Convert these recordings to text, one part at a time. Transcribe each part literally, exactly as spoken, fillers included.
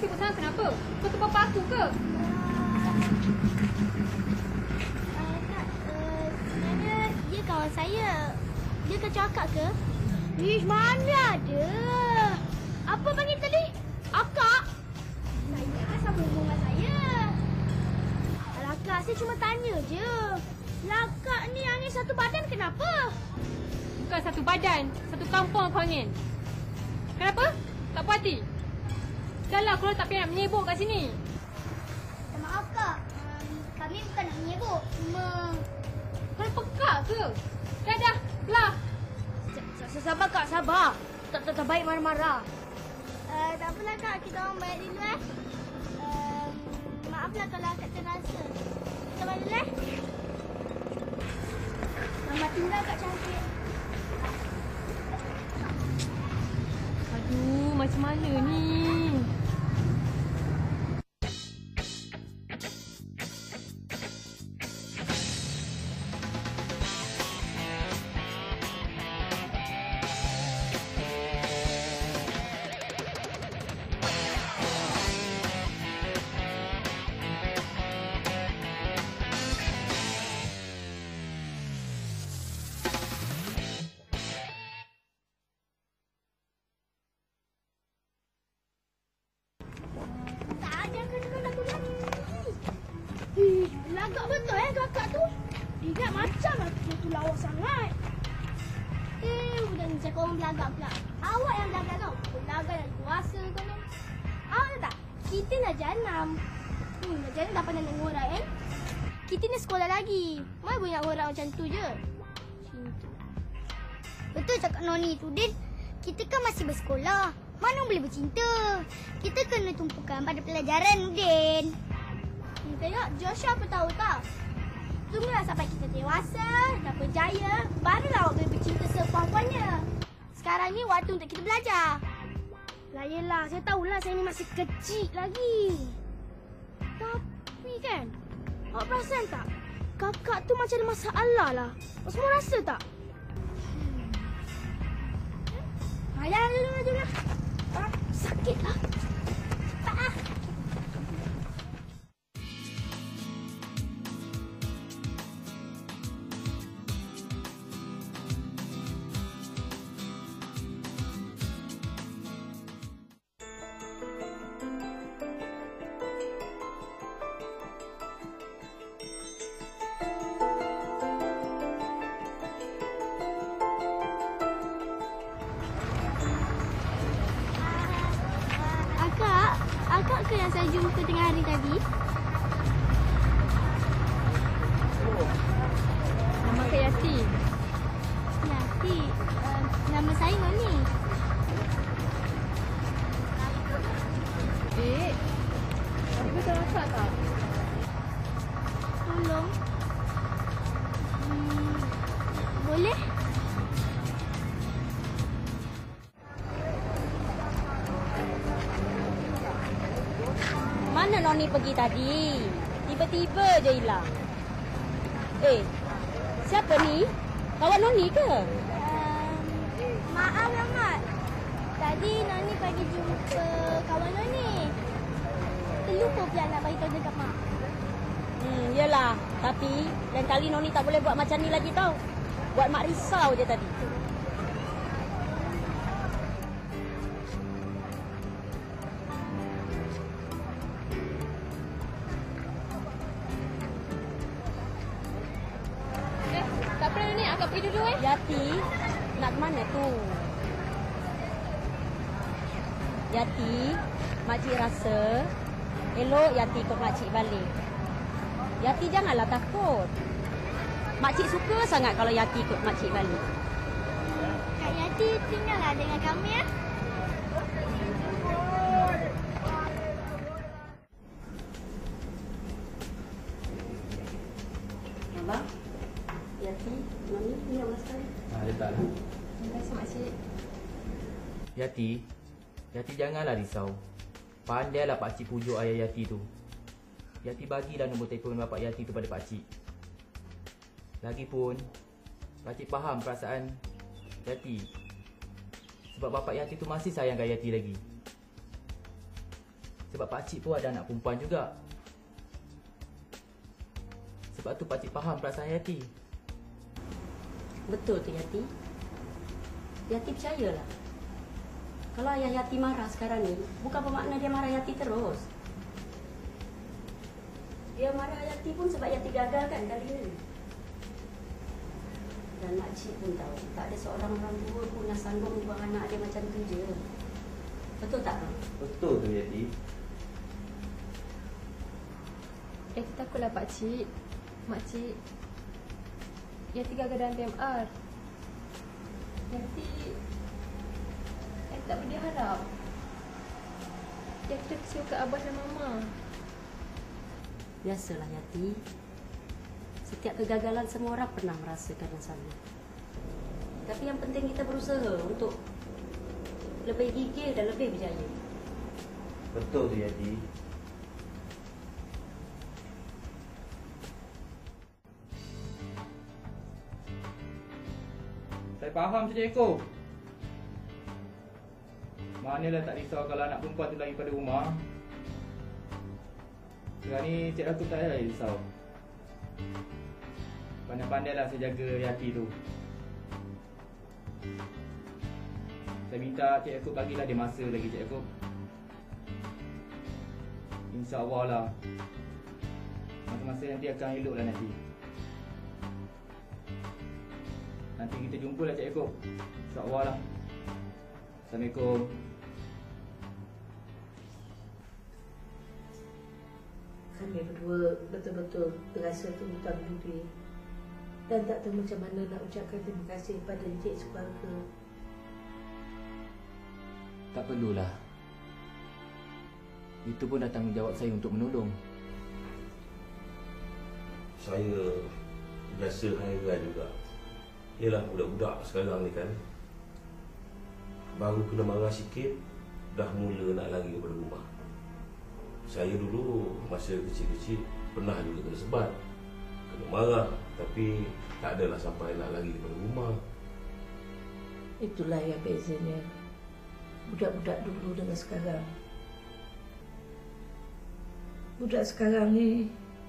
sibuk sangat kenapa? Kau tu papa aku ke? Uh, Kak, uh, sebenarnya dia kawan saya. Dia kacau akak ke? Ish, mana ada. Apa panggil tadi? Akak? Saya kan sama hubungan saya. Alah Kak, saya cuma tanya je. Lakak ni angin satu badan kenapa? Bukan satu badan, satu kampung aku angin. Kenapa? Tak puas hati? Dah lah, kalau tak payah nak menyebuk kat sini. Maaf Kak, um, kami bukan nak menyebuk. Cuma... Kau pekak ke? Dah dah, lah. Sabar Kak, sabar. Tak tak, tak baik marah-marah. Uh, tak apalah Kak, kita orang bayar dulu eh. Uh, maaflah kalau akak terasa. Kita bayar dulu eh. Selamat tinggal Kak cantik. Aduh, macam mana ni? Lagak betul eh kakak tu. Ingat macam aku tu lawa sangat. Eh, budak ni cakap orang belagak pula. Awak yang belagak tau. Belagak dan kuasa kau ni. Awak tahu tak? Kita nak janam. Hmm, nak janam dah pandai nak ngorak eh. Kita ni sekolah lagi. Mana boleh nak ngorak macam tu je. Cinta. Betul cakap Noni tu, Din. Kita kan masih bersekolah. Mana boleh bercinta. Kita kena tumpukan pada pelajaran, Din. Hmm, tengok, Joshua apa tahu tak? Tunggulah sampai kita dewasa, dah berjaya, barulah awak boleh bercinta sepuas-puasnya. Sekarang ni waktu untuk kita belajar. Lah yelah, saya tahulah saya ni masih kecil lagi. Tapi kan, awak perasan tak? Kakak tu macam ada masalah lah. Awak semua rasa tak? Hmm. Ayah, dulu, dulu. Ah, sakit lah. Tak ah. Akak ke yang saya jumpa tengah hari tadi? Oh. Nama Kak Yati. Yati? Uh, nama saya Noni. Dek, tapi betul akak tak? Tolong. Hmm, boleh? Mana Noni pergi tadi? Tiba-tiba je hilang. Eh, siapa ni? Kawan Noni ke? Um, maaf Rahmat. Tadi Noni pergi jumpa kawan Noni. Terlupa pula nak bagi tahu dekat Mak. Hmm, yelah. Tapi lain kali Noni tak boleh buat macam ni lagi tau. Buat Mak risau je tadi. Pergi dulu eh. Yati, nak ke mana tu? Yati, makcik rasa elok Yati ikut makcik balik. Yati janganlah takut. Makcik suka sangat kalau Yati ikut makcik balik. Kak Yati tinggallah dengan kami ya. Abang, Yati, Mami, ni awak sekali. Ha, letaklah. Terima kasih makcik. Yati, Yati janganlah risau. Pandailah pakcik pujuk ayah Yati tu. Yati bagilah nombor telefon bapak Yati tu pada pakcik. Lagipun, pakcik faham perasaan Yati. Sebab bapak Yati tu masih sayangkan Yati lagi. Sebab pakcik pun ada anak perempuan juga. Sebab tu pakcik faham perasaan Yati. Betul tu Yati. Yati percayalah. Kalau ayah Yati marah sekarang ni, bukan bermakna dia marah Yati terus. Dia marah Yati pun sebab Yati gagal kan kali ni. Dan makcik pun tahu, tak ada seorang orang tua pun yang sanggup ubah anak dia macam tu je. Betul tak, Bang? Betul tu Yati. Yati takutlah pakcik. Makcik, Yati gagal dalam P M R. Yati Yati tak boleh harap. Yati dah kesiwa ke abah dan mama. Biasalah Yati. Setiap kegagalan semua orang pernah merasakan yang sama. Tapi yang penting kita berusaha untuk lebih gigih dan lebih berjaya. Betul tu Yati. Saya faham Cik Eko. Manalah tak risau kalau anak perempuan tu lagi pada rumah. Sekarang ni Cik aku tak payah risau. Pandai-pandailah saya jaga Yati tu. Saya minta Cik Aku bagilah dia masa lagi Cik Aku. InsyaAllah lah masa-masa nanti akan elok lah nanti. Nanti kita jumpa lah Cik Eko. InsyaAllah lah. Assalamualaikum. Kami berdua betul-betul berasa terhutang budi dan tak tahu macam mana nak ucapkan terima kasih pada Encik sekeluarga. Tak perlulah. Itu pun dah tanggungjawab saya untuk menolong. Saya biasa hairan juga. Yelah budak-budak sekarang ni kan, baru kena marah sikit dah mula nak lari daripada rumah. Saya dulu masa kecil-kecil pernah juga kena sebat, kena marah, tapi tak adalah sampai nak lari daripada rumah. Itulah yang bezanya budak-budak dulu dengan sekarang. Budak sekarang ni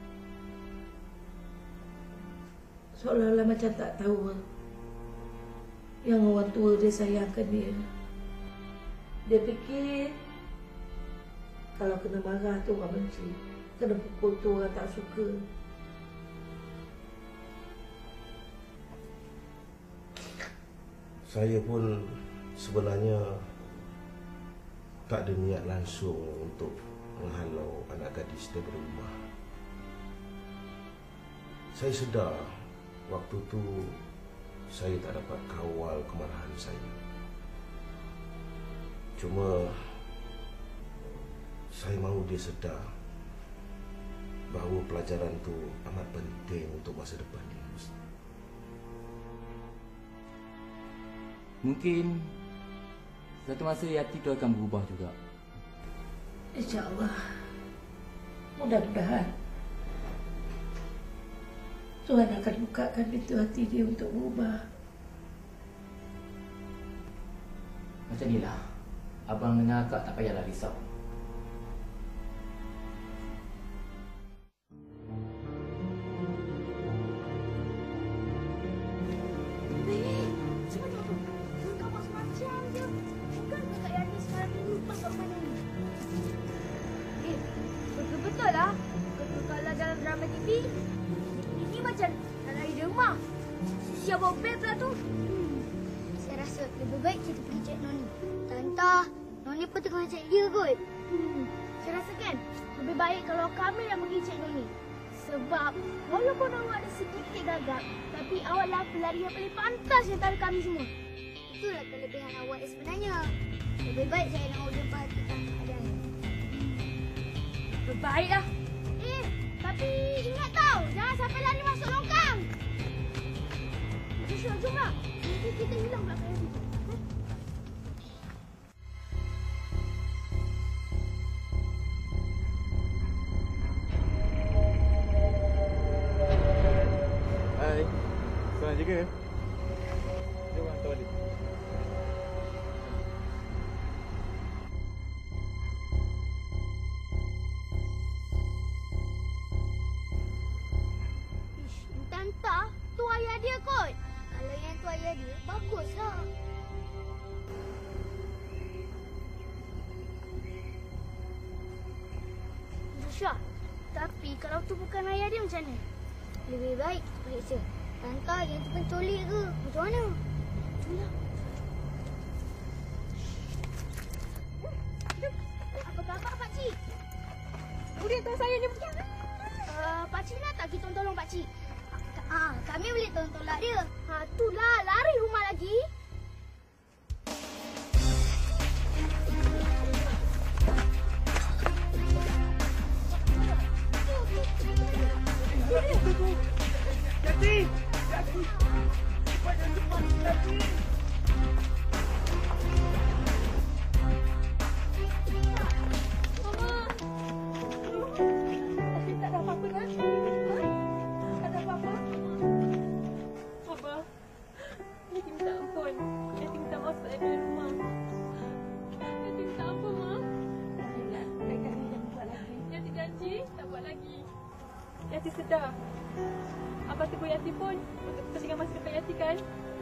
seolah-olah macam tak tahu yang orang tua dia sayangkan dia. Dia fikir kalau kena marah tu orang benci, kena pukul tu orang tak suka. Saya pun sebenarnya tak ada niat langsung untuk menghalau anak gadis daripada rumah. Saya sedar waktu tu saya tak dapat kawal kemarahan saya. Cuma saya mahu dia sedar bahawa pelajaran tu amat penting untuk masa depan dia. Mungkin satu masa Yati tu akan berubah juga. InsyaAllah. Mudah-mudahan Tuhan akan bukakan pintu hati dia untuk berubah. Macam ni lah. Abang dengan akak tak payahlah risau. Lebih baik kita pergi cek Noni. Tantah, Noni pun tengah cek dia kot. Hmm, saya rasa kan lebih baik kalau kami yang pergi cek Noni. Sebab walaupun awak ada sedikit gagap, tapi awaklah pelari yang paling pantas di antara kami semua. Itulah kelebihan awak sebenarnya. Lebih baik saya nak awak perhatikan keadaan. Berbaiklah. Eh, tapi ingat tau, jangan sampai lari masuk longkang. Jom, jomlah. Nanti kita hilang pula kat situ. Hai. Seorang jaga. Jom hantar balik. dia kot. Kalau yang tu ayah dia, baguslah. Zusha, tapi kalau tu bukan ayah dia macam mana? Lebih baik periksa. Entah yang tu penculik ke. Macam mana? Itulah. Apa khabar pakcik? Boleh tahu saya ni bukan? Uh, pakcik nak tak kita tolong pakcik? Ah, kami boleh tolong-tolak dia. Ha, itulah lari rumah lagi. Yati! Yati! Cepat dan cepat, Yati! Mama! Tapi tak ada apa-apa kan? Ha? Tak ada apa-apa? Abah, Yati minta ampun. Yati minta maaf saya dari rumah. Yati minta ampun, Ma. Yati janji tak buat lagi. Yati sedar. Abah tegur Yati pun untuk kepentingan masa depan Yati kan?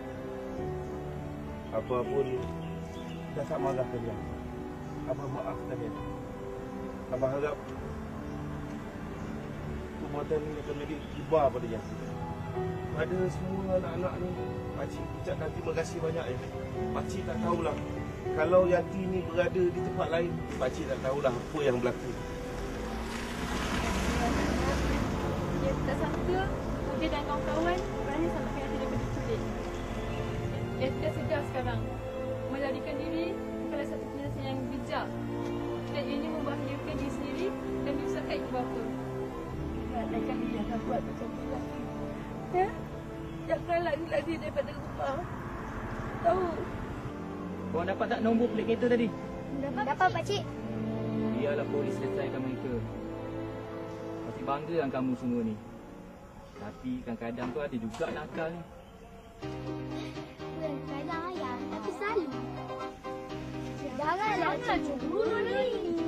Apa pun dah tak marahkan dia. Abah maafkan dia. Abah harap perbuatan ni akan menjadi ibah pada Yati. Pada semua anak-anak ni, pakcik ucapkan terima kasih banyak ya. Pakcik tak tahulah kalau Yati ni berada di tempat lain, pakcik tak tahulah apa yang berlaku. Yati tak sangka dia dan kawan-kawan berani selamatkan Yati daripada diculik. Yati dah sedar sekarang. Melarikan diri bukanlah satu penyelesaian yang bijak. Dan ianya membahayakan diri sendiri dan menyusahkan ibu bapa. Andaikan dia akan buat macam tu lagi. Ya? Jangan lari-lari daripada rumah. Tahu? Korang dapat tak nombor pelik kereta tadi? Dapat, Dapat pakcik. Biarlah polis selesaikan mereka. Pasti bangga dengan kamu semua ni. Tapi kadang-kadang tu ada juga nakal ni. Kadang ayah, tapi selalu. Janganlah macam dulu ni.